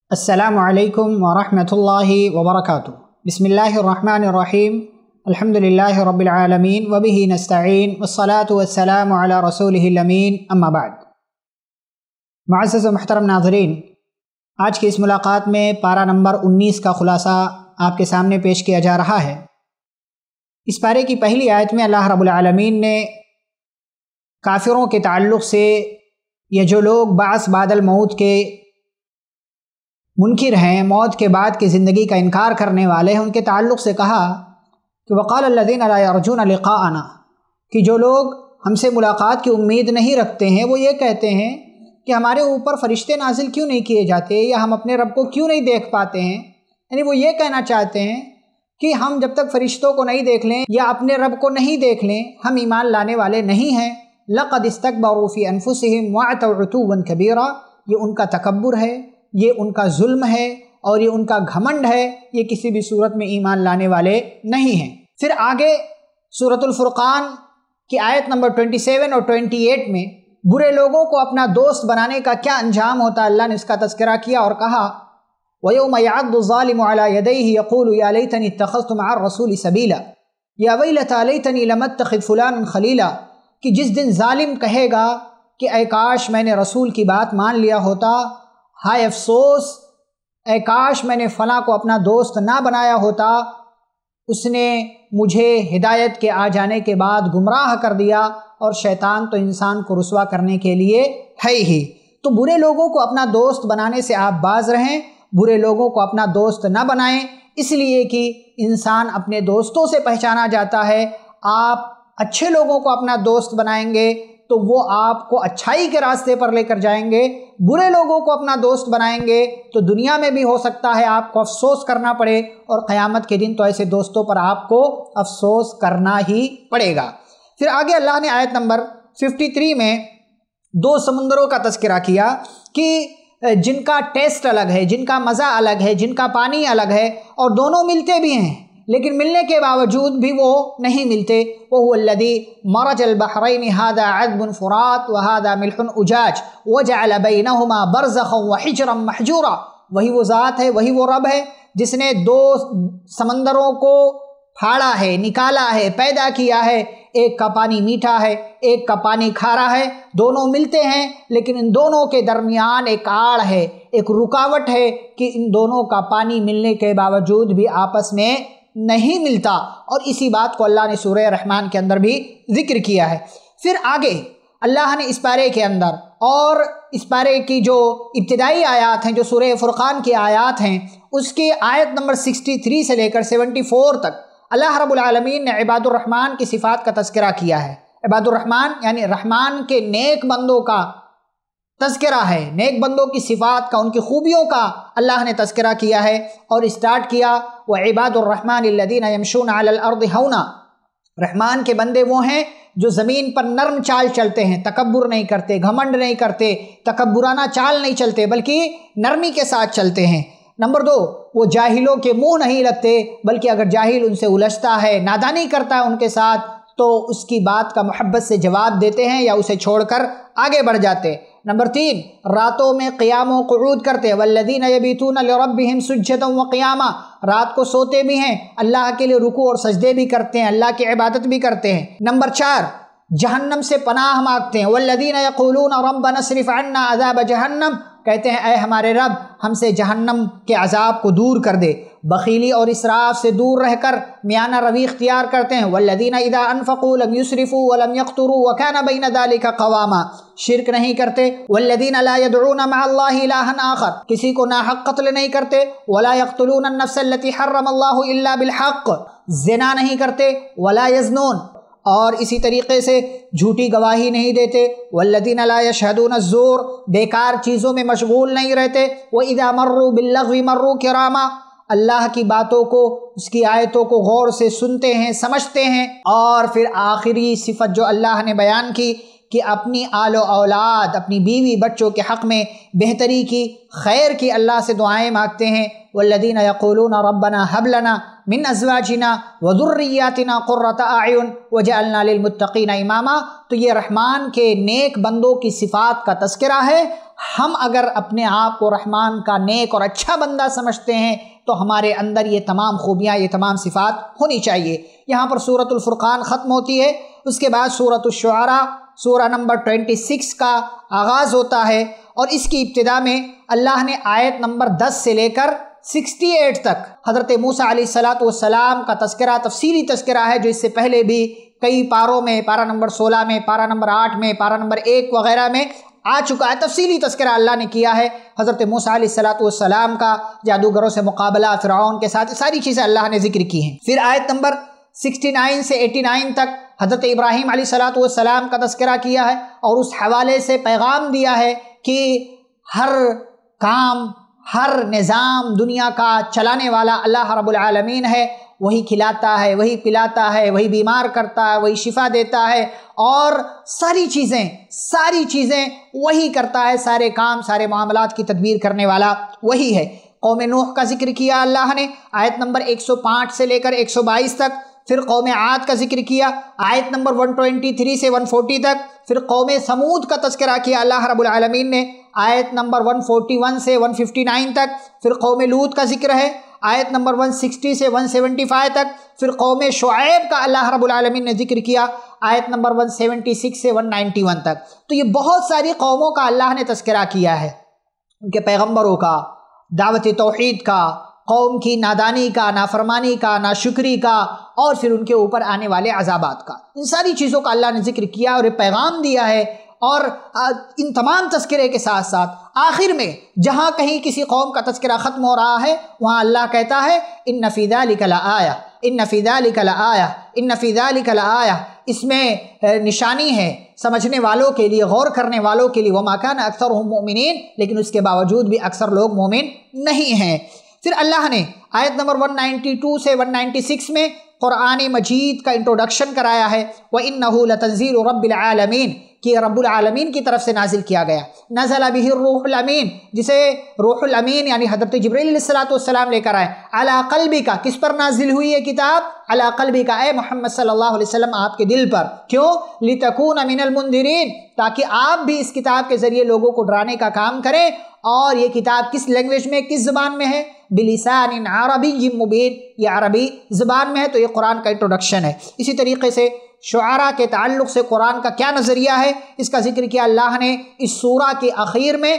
السلام علیکم ورحمۃ اللہ وبرکاتہ۔ بسم اللہ الرحمن الرحیم، الحمدللہ رب العالمین وبہ نستعین والصلاة والسلام علی رسولہ الامین، اما بعد۔ معزز و محترم ناظرین، آج کی اس ملاقات میں پارہ نمبر 19 کا خلاصہ آپ کے سامنے پیش کیا جا رہا ہے۔ اس پارے کی پہلی آیت میں اللہ رب العالمین نے کافروں کے تعلق سے، یہ جو لوگ بعث بعد الموت کے منکر ہیں، موت کے بعد کی زندگی کا انکار کرنے والے ہیں، ان کے تعلق سے کہا کہ وقال الذین لا یرجون لقاءنا، کہ جو لوگ ہم سے ملاقات کی امید نہیں رکھتے ہیں، وہ یہ کہتے ہیں کہ ہمارے اوپر فرشتے نازل کیوں نہیں کیے جاتے، یا ہم اپنے رب کو کیوں نہیں دیکھ پاتے ہیں۔ یعنی وہ یہ کہنا چاہتے ہیں کہ ہم جب تک فرشتوں کو نہیں دیکھ لیں یا اپنے رب کو نہیں دیکھ لیں، ہم ایمان لانے والے نہیں ہیں۔ لقد استکبروا فی انفسہم وعتوا عتوا کبیرا، یہ ان کا تکبر ہے، یہ ان کا ظلم ہے، اور یہ ان کا گھمنڈ ہے، یہ کسی بھی صورت میں ایمان لانے والے نہیں ہیں۔ پھر آگے سورۃ الفرقان کی آیت نمبر 27 اور 28 میں برے لوگوں کو اپنا دوست بنانے کا کیا انجام ہوتا ہے، اللہ نے اس کا تذکرہ کیا اور کہا وَيَوْمَ يَعَضُّ الظَّالِمُ عَلَى يَدَيْهِ يَقُولُ يَا لَيْتَنِي اتَّخَذْتُ مَعَ الرَّسُولِ سَبِيلًا يَا وَيْلَتَىٰ لَيْتَنِي لَمْ أَتَّخِذْ فُلَانًا خَلِيلًا، کہ جس دن ظالم کہے گا کہ اے کاش میں نے رسول کی بات مان لیا ہوتا، ہائے افسوس، اے کاش میں نے فلاں کو اپنا دوست نہ بنایا ہوتا، اس نے مجھے ہدایت کے آ جانے کے بعد گمراہ کر دیا، اور شیطان تو انسان کو رسوا کرنے کے لیے ہے ہی۔ تو برے لوگوں کو اپنا دوست بنانے سے آپ باز رہیں، برے لوگوں کو اپنا دوست نہ بنائیں، اس لیے کہ انسان اپنے دوستوں سے پہچانا جاتا ہے۔ آپ اچھے لوگوں کو اپنا دوست بنائیں گے تو وہ آپ کو اچھائی کے راستے پر لے کر جائیں گے، برے لوگوں کو اپنا دوست بنائیں گے تو دنیا میں بھی ہو سکتا ہے آپ کو افسوس کرنا پڑے، اور قیامت کے دن تو ایسے دوستوں پر آپ کو افسوس کرنا ہی پڑے گا۔ پھر آگے اللہ نے آیت نمبر 53 میں دو سمندروں کا تذکرہ کیا کہ جن کا ٹیسٹ الگ ہے، جن کا مزہ الگ ہے، جن کا پانی الگ ہے، اور دونوں ملتے بھی ہیں، لیکن ملنے کے باوجود بھی وہ نہیں ملتے۔ وَهُوَ الَّذِي مَرَجَ الْبَحْرَيْنِ هَذَا عَذْبٌ فُرَاتٌ وَهَذَا مِلْحٌ أُجَاجٌ وَجَعَلَ بَيْنَهُمَا بَرْزَخًا وَحِجْرًا مَحْجُورًا، وہی وہ ذات ہے، وہی وہ رب ہے جس نے دو سمندروں کو پھاڑا ہے، نکالا ہے، پیدا کیا ہے، ایک کا پانی میٹھا ہے، ایک کا پانی کھارا ہے، دونوں ملتے ہیں، لیکن ان دونوں کے درمیان ایک آڑ ہے، ایک رکاوٹ ہے کہ ان دونوں کا پانی ملنے کے باوجود بھی آپس میں نہیں ملتا، اور اسی بات کو اللہ نے سورہ رحمان کے اندر بھی ذکر کیا ہے۔ پھر آگے اللہ نے اس پارے کے اندر، اور اس پارے کی جو ابتدائی آیات ہیں، جو سورہ فرقان کی آیات ہیں، اس کی آیت نمبر 63 سے لے کر 74 تک اللہ رب العالمین نے عباد الرحمن کی صفات کا تذکرہ کیا ہے۔ عباد الرحمن یعنی رحمان کے نیک بندوں کا تذکرہ ہے، نیک بندوں کی صفات کا، ان کی خوبیوں کا اللہ نے تذکرہ کیا ہے، اور اسٹارٹ کیا وَعِبَادُ الرَّحْمَنِ الَّذِينَ يَمْشُونَ عَلَى الْأَرْضِ هَوْنًا، رحمان کے بندے وہ ہیں جو زمین پر نرم چال چلتے ہیں، تکبر نہیں کرتے، گھمنڈ نہیں کرتے، تکبرانہ چال نہیں چلتے، بلکہ نرمی کے ساتھ چلتے ہیں۔ نمبر 2، وہ جاہلوں کے منہ نہیں لگتے، بلکہ اگر جاہل ان سے الجھتا ہے، نادانی کرتا ہے ان کے ساتھ، تو اس کی بات کا محبت سے جواب دیتے ہیں یا اسے چھوڑ کر آگے بڑھ جاتے۔ نمبر 3، راتوں میں قیام و قعود کرتے، والذین یبیتون لربہم سجدا وقیاما، رات کو سوتے بھی ہیں، اللہ کے لیے رکوع اور سجدے بھی کرتے ہیں، اللہ کی عبادت بھی کرتے ہیں۔ نمبر 4، جہنم سے پناہ مانگتے ہیں، والذین یقولون ربنا اصرف عنا عذاب جہنم، کہتے ہیں اے ہمارے رب ہم سے جہنم کے عذاب کو دور کر دے، بخیلی اور اسراف سے دور رہ کر میانہ روی اختیار کرتے ہیں۔ والذین اذا انفقوا لم يسرفوا ولم يقتروا وكان بين ذلك قواما، شرک نہیں کرتے۔ والذین لا يدعون مع الله الها آخر، کسی کو ناحق قتل نہیں کرتے۔ ولا يقتلون النفس التي حرم الله الا بالحق، زنا نہیں کرتے۔ ولا يزنون، اور اسی طریقے سے جھوٹی گواہی نہیں دیتے۔ والذین لا یشہدون الزور، بیکار چیزوں میں مشغول نہیں رہتے۔ وَإِذَا مَرُّوا بِاللَّغْوِ مَرُّوا كِرَامًا، اللہ کی باتوں کو، اس کی آیتوں کو غور سے سنتے ہیں، سمجھتے ہیں۔ اور پھر آخری صفت جو اللہ نے بیان کی کہ اپنی آل و اولاد، اپنی بیوی بچوں کے حق میں بہتری کی، خیر کی اللہ سے دعائیں مانگتے ہیں۔ والذین یقولون ربنا هب لنا من ازواجنا وذریاتنا قرۃ اعین وجعلنا للمتقین اماما، تو یہ رحمان کے نیک بندوں کی صفات کا تذکرہ ہے۔ ہم اگر اپنے آپ کو رحمان کا نیک اور اچھا بندہ سمجھتے ہیں تو ہمارے اندر یہ تمام خوبیاں، یہ تمام صفات ہونی چاہیے۔ یہاں پر سورۃ الفرقان ختم ہوتی ہے، اس کے بعد سورۃ الشعراء سورہ نمبر 26 کا آغاز ہوتا ہے، اور اس کی ابتدا میں اللہ نے آیت نمبر 10 سے لے کر 68 تک حضرت موسیٰ علیہ السلام کا تذکرہ، تفصیلی تذکرہ ہے، جو اس سے پہلے بھی کئی پاروں میں، پارہ نمبر 16 میں، پارہ نمبر 8 میں، پارہ نمبر 1 وغیرہ میں آ چکا ہے۔ تفصیلی تذکرہ اللہ نے کیا ہے حضرت موسیٰ علیہ السلام کا، جادوگروں سے مقابلہ، فرعون کے ساتھ، ساری چیزیں اللہ نے ذکر کی ہیں۔ پھر آیت نمبر 69 سے 89 تک حضرت ابراہیم علیہ السلام کا تذکرہ کیا ہے، اور اس حوالے سے پیغام دیا ہے کہ ہر کام، ہر نظام دنیا کا چلانے والا اللہ رب العالمین ہے، وہی کھلاتا ہے، وہی پلاتا ہے، وہی بیمار کرتا ہے، وہی شفا دیتا ہے، اور ساری چیزیں وہی کرتا ہے، سارے کام، سارے معاملات کی تدبیر کرنے والا وہی ہے۔ قوم نوح کا ذکر کیا اللہ نے آیت نمبر 105 سے لے کر 122 تک، پھر قوم عاد کا ذکر کیا آیت نمبر 123 سے 140 تک، پھر قوم سمود کا تذکرہ کیا اللہ رب العالمین نے آیت نمبر 141 سے 159 تک، پھر قوم لوط کا ذکر ہے آیت نمبر 160 سے 175 تک، پھر قوم شعیب کا اللہ رب العالمین نے ذکر کیا آیت نمبر 176 سے 191 تک۔ تو یہ بہت ساری قوموں کا اللہ نے تذکرہ کیا ہے، ان کے پیغمبروں کا، دعوت توحید کا، قوم کی نادانی کا، نافرمانی کا، ناشکری کا، اور پھر ان کے اوپر آنے والے عذابات کا، ان ساری چیزوں کا اللہ نے ذکر کیا اور یہ پیغام دیا ہے۔ اور ان تمام تذکرے کے ساتھ ساتھ آخر میں جہاں کہیں کسی قوم کا تذکرہ ختم ہو رہا ہے، وہاں اللہ کہتا ہے ان فی ذلک لآیہ، ان فی ذلک لآیہ، ان فی ذلک لآیہ، اس میں نشانی ہے سمجھنے والوں کے لیے، غور کرنے والوں کے لیے، وما کان اکثرهم مؤمنین، لیکن اس کے باوجود بھی اکثر لوگ مومن نہیں ہیں۔ پھر اللہ نے آیت نمبر 192 سے 196 میں قرآن مجید کا انٹروڈکشن کرایا ہے، وَإِنَّهُ لَتَنزِيلُ رَبِّ الْعَالَمِينَ، کہ رب العالمین کی طرف سے نازل کیا گیا، نزل بہ الروح الامین، جسے روح الامین یعنی حضرت جبرائیل علیہ السلام لے کر آئے، علی قلبک، کس پر نازل ہوئی یہ کتاب؟ علی قلبک، اے محمد صلی اللہ علیہ وسلم آپ کے دل پر، کیوں؟ لتکون من المنذرین، تاکہ آپ بھی اس کتاب کے ذریعے لوگوں کو ڈرانے کا کام کریں۔ اور یہ کتاب کس لینگویج میں، کس زبان میں ہے؟ بلسان عربی مبین، یہ عربی زبان میں ہے۔ تو یہ قرآن کا انٹروڈکشن ہے۔ اسی طریقے سے شعراء کے تعلق سے قرآن کا کیا نظریہ ہے، اس کا ذکر کیا اللہ نے اس سورہ کے اخیر میں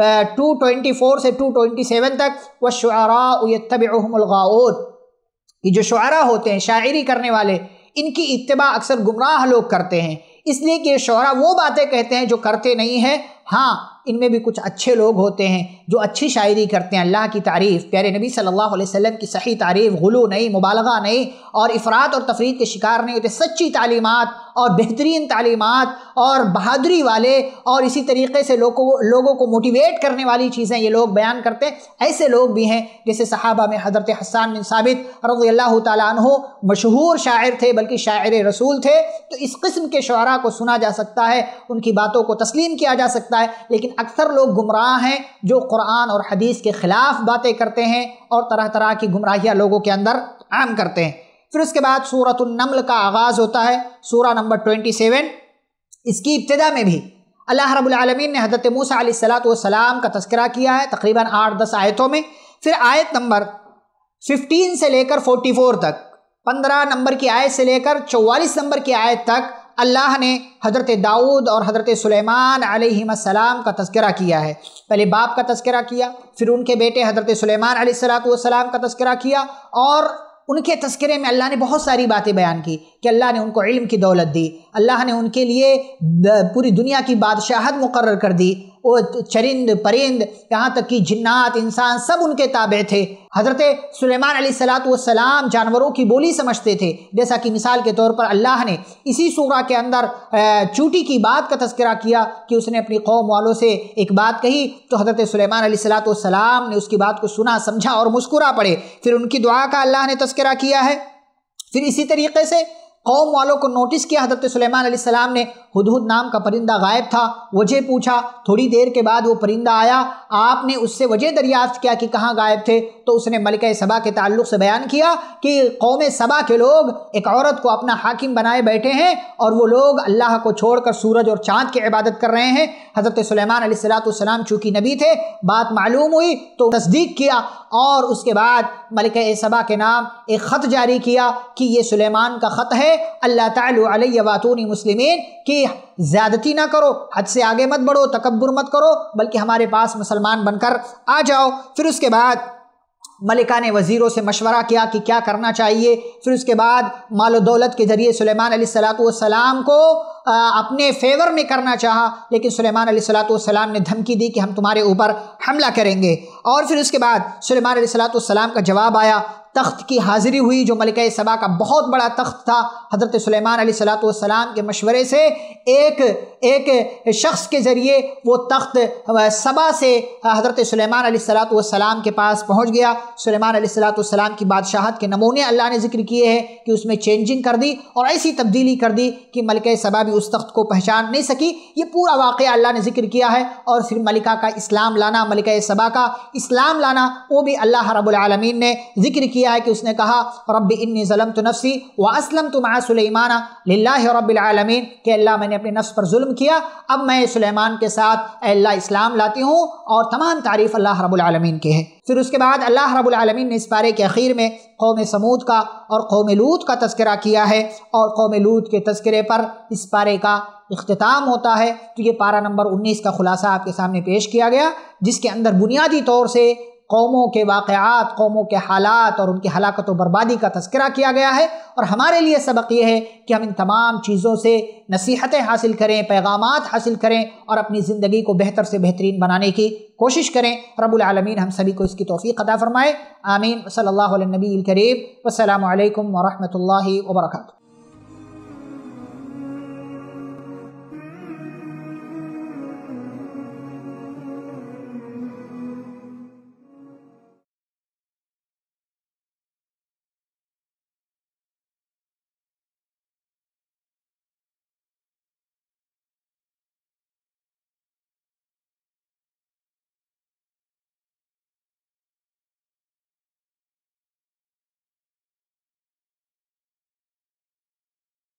224 سے 227 تک، وَالشُّعَرَاءُ يَتَّبِعُهُمُ الْغَاوُونَ، یہ جو شعراء ہوتے ہیں، شاعری کرنے والے، ان کی اتباع اکثر گمراہ لوگ کرتے ہیں، اس لیے کہ شعراء وہ باتیں کہتے ہیں جو کرتے نہیں ہیں۔ ہاں، ان میں بھی کچھ اچھے لوگ ہوتے ہیں جو اچھی شاعری کرتے ہیں، اللہ کی تعریف، پیارے نبی صلی اللہ علیہ وسلم کی صحیح تعریف، غلو نہیں، مبالغہ نہیں، اور افراط اور تفرید کے شکار نہیں ہوتے، سچی تعلیمات اور بہترین تعلیمات اور بہادری والے، اور اسی طریقے سے لوگوں کو موٹیویٹ کرنے والی چیزیں یہ لوگ بیان کرتے ہیں۔ ایسے لوگ بھی ہیں، جیسے صحابہ میں حضرت حسان بن ثابت رضی اللہ تعالیٰ عنہ مشہور شاعر تھے، بلکہ شاعر رسول تھے۔ تو اس قسم کے شعراء کو سنا جا سکتا ہے، ان کی باتوں کو تسلیم کیا جا سکتا ہے، لیکن اکثر لوگ گمراہ ہیں جو قرآن اور حدیث کے خلاف باتیں کرتے ہیں اور طرح طرح کی گمراہیاں لوگوں کے اندر عام کرتے ہیں۔ پھر اس کے بعد سورۃ النمل کا آغاز ہوتا ہے، سورہ نمبر 27۔ اس کی ابتدا میں بھی اللہ رب العالمین نے حضرت موسیٰ علیہ السلام کا تذکرہ کیا ہے تقریباً 8-10 آیتوں میں۔ پھر آیت نمبر 15 سے لے کر 44 تک، 15 نمبر کی آیت سے لے کر 44 نمبر کی آیت تک اللہ نے حضرت داؤد اور حضرت سلیمان علیہ السلام کا تذکرہ کیا ہے۔ پہلے باپ کا تذکرہ کیا، پھر ان کے بیٹے حضرت سلیمان علیہ السلام کا تذکرہ کیا، اور ان کے تذکرے میں اللہ نے بہت ساری باتیں بیان کی کہ اللہ نے ان کو علم کی دولت دی، اللہ نے ان کے لیے پوری دنیا کی بادشاہت مقرر کر دی، وہ چرند پرند یہاں تک کہ جنات انسان سب ان کے تابع تھے۔ حضرت سلیمان علیہ السلام جانوروں کی بولی سمجھتے تھے، جیسا کہ مثال کے طور پر اللہ نے اسی سورہ کے اندر چوٹی کی بات کا تذکرہ کیا کہ اس نے اپنی قوم والوں سے ایک بات کہی، تو حضرت سلیمان علیہ السلام نے اس کی بات کو سنا، سمجھا اور مسکرا پڑے، پھر ان کی دعا کا اللہ نے تذکرہ کیا ہے۔ پھر اسی طریقے سے قوم والوں کو نوٹس کیا حضرت سلیمان علیہ السلام نے ہدہد نام کا پرندہ غائب تھا، وجہ پوچھا، تھوڑی دیر کے بعد وہ پرندہ آیا، آپ نے اس سے وجہ دریافت کیا کہ کہاں غائب تھے، تو اس نے ملکہ سبا کے تعلق سے بیان کیا کہ قوم سبا کے لوگ ایک عورت کو اپنا حاکم بنائے بیٹھے ہیں اور وہ لوگ اللہ کو چھوڑ کر سورج اور چاند کی عبادت کر رہے ہیں۔ حضرت سلیمان علیہ السلام چونکہ نبی تھے، بات معلوم ہوئی تو تصدیق کیا، اور اس کے بعد ملکہ سبا کے نام ایک خط جاری کیا کہ یہ سلیمان کا خط ہے، اللہ تعالی علیہ واتونی مسلمین، کہ زیادتی نہ کرو، حد سے آگے مت بڑھو، تکبر مت کرو، بلکہ ہمارے پاس مسلمان بن کر آ جاؤ۔ پھر اس کے بعد ملکہ نے وزیروں سے مشورہ کیا کہ کیا کرنا چاہیے۔ پھر اس کے بعد مال و دولت کے ذریعے سلیمان علیہ السلام کو اپنے فیور میں کرنا چاہا، لیکن سلیمان علیہ السلام نے دھمکی دی کہ ہم تمہارے اوپر حملہ کریں گے۔ اور پھر اس کے بعد سلیمان علیہ السلام کا جواب آیا، تخت کی حاضری ہوئی جو ملکہ سبا کا بہت بڑا تخت تھا۔ حضرت سلیمان علیہ السلام کے مشورے سے ایک شخص کے ذریعے وہ تخت سبا سے حضرت سلیمان علیہ السلام کے پاس پہنچ گیا۔ سلیمان علیہ السلام کی بادشاہت کے نمونے اللہ نے ذکر کیے ہیں کہ اس میں چینجنگ کر دی اور ایسی تبدیلی کر دی کہ ملکہ سبا بھی اس تخت کو پہچان نہیں سکی۔ یہ پورا واقعہ اللہ نے ذکر کیا ہے، اور پھر ملکہ کا اسلام لانا، ملکہ سبا کا اسلام لانا، وہ بھی اللہ رب العالمین نے ذکر کیا ہے کہ اس نے کہا رب انی ظلمت نفسی واسلمت مع سلیمان للہ رب العالمین، کہ اللہ میں نے اپنے نفس پر ظلم کیا، اب میں سلیمان کے ساتھ اے اللہ اسلام لاتی ہوں، اور تمام تعریف اللہ رب العالمین کے ہے۔ پھر اس کے بعد اللہ رب العالمین نے اس پارے کے اخیر میں قوم سمود کا اور قوم لوط کا تذکرہ کیا ہے، اور قوم لوط کے تذکرے پر اس پارے کا اختتام ہوتا ہے۔ تو یہ پارہ نمبر 19 کا خلاصہ آپ کے سامنے پیش کیا گیا، جس کے اندر بنیادی طور سے قوموں کے واقعات، قوموں کے حالات اور ان کی ہلاکت و بربادی کا تذکرہ کیا گیا ہے، اور ہمارے لیے سبق یہ ہے کہ ہم ان تمام چیزوں سے نصیحتیں حاصل کریں، پیغامات حاصل کریں، اور اپنی زندگی کو بہتر سے بہترین بنانے کی کوشش کریں۔ رب العالمین ہم سبھی کو اس کی توفیق عطا فرمائے، آمین۔ صلی اللہ علیہ نبی الکریم، والسلام علیکم ورحمۃ اللہ وبرکاتہ۔